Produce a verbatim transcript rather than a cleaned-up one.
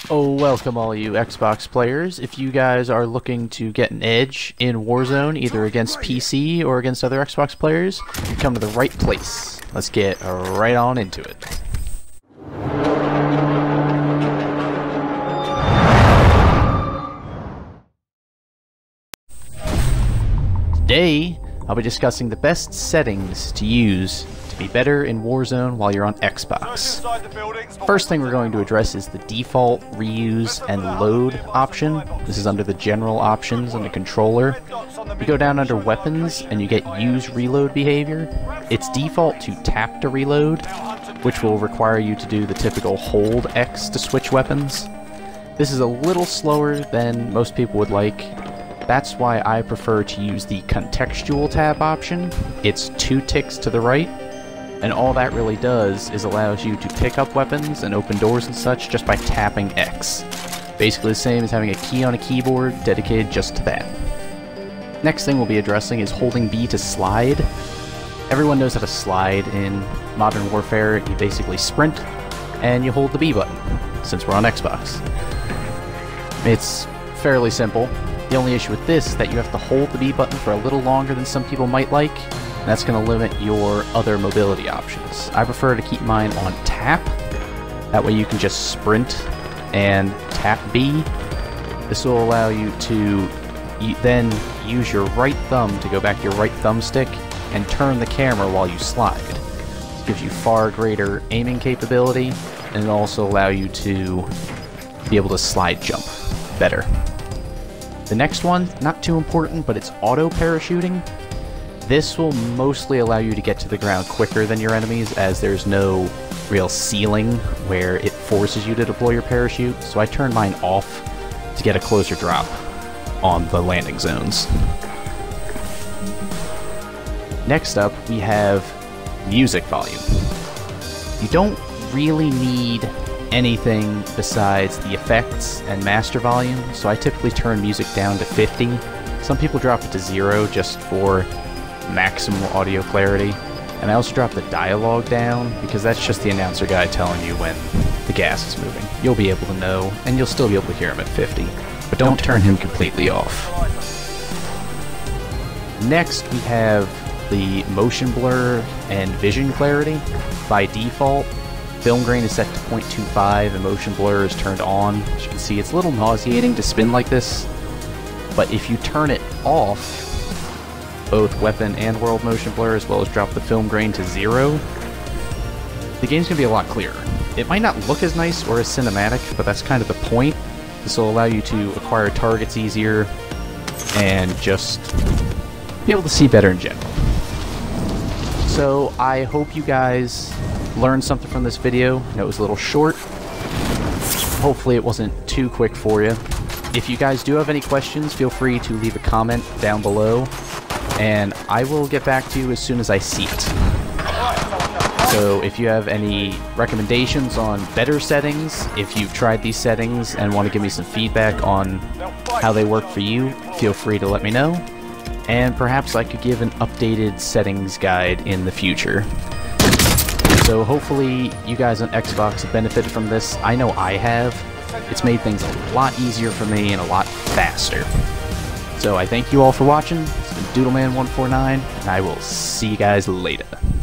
Oh, welcome all you Xbox players. If you guys are looking to get an edge in Warzone, either against P C or against other Xbox players, you come to the right place. Let's get right on into it. Today, I'll be discussing the best settings to use to be better in Warzone while you're on Xbox. First thing we're going to address is the default reuse and load option. This is under the general options on the controller. You go down under weapons and you get use reload behavior. It's default to tap to reload, which will require you to do the typical hold X to switch weapons. This is a little slower than most people would like. That's why I prefer to use the contextual tab option. It's two ticks to the right, and all that really does is allows you to pick up weapons and open doors and such just by tapping X. Basically the same as having a key on a keyboard dedicated just to that. Next thing we'll be addressing is holding B to slide. Everyone knows how to slide in Modern Warfare. You basically sprint, and you hold the B button, since we're on Xbox. It's fairly simple. The only issue with this is that you have to hold the B button for a little longer than some people might like, and that's going to limit your other mobility options. I prefer to keep mine on tap. That way you can just sprint and tap B. This will allow you to then use your right thumb to go back to your right thumbstick and turn the camera while you slide. This gives you far greater aiming capability, and it'll also allow you to be able to slide jump better. The next one, not too important, but it's auto parachuting. This will mostly allow you to get to the ground quicker than your enemies, as there's no real ceiling where it forces you to deploy your parachute, so I turn mine off to get a closer drop on the landing zones. Next up, we have music volume. You don't really need anything besides the effects and master volume, so I typically turn music down to fifty. Some people drop it to zero just for maximum audio clarity, and I also drop the dialogue down because that's just the announcer guy telling you when the gas is moving. You'll be able to know, and you'll still be able to hear him at fifty, but don't turn him completely off. Next we have the motion blur and vision clarity. By default, film grain is set to zero point two five and motion blur is turned on. As you can see, it's a little nauseating to spin like this, but if you turn it off, both weapon and world motion blur, as well as drop the film grain to zero, the game's going to be a lot clearer. It might not look as nice or as cinematic, but that's kind of the point. This will allow you to acquire targets easier and just be able to see better in general. So I hope you guys learned something from this video. I know it was a little short. Hopefully it wasn't too quick for you. If you guys do have any questions, feel free to leave a comment down below, and I will get back to you as soon as I see it. So if you have any recommendations on better settings, if you've tried these settings and want to give me some feedback on how they work for you, feel free to let me know, and perhaps I could give an updated settings guide in the future. So hopefully you guys on Xbox have benefited from this. I know I have. It's made things a lot easier for me and a lot faster. So I thank you all for watching. It's been Doodleman one four nine, and I will see you guys later.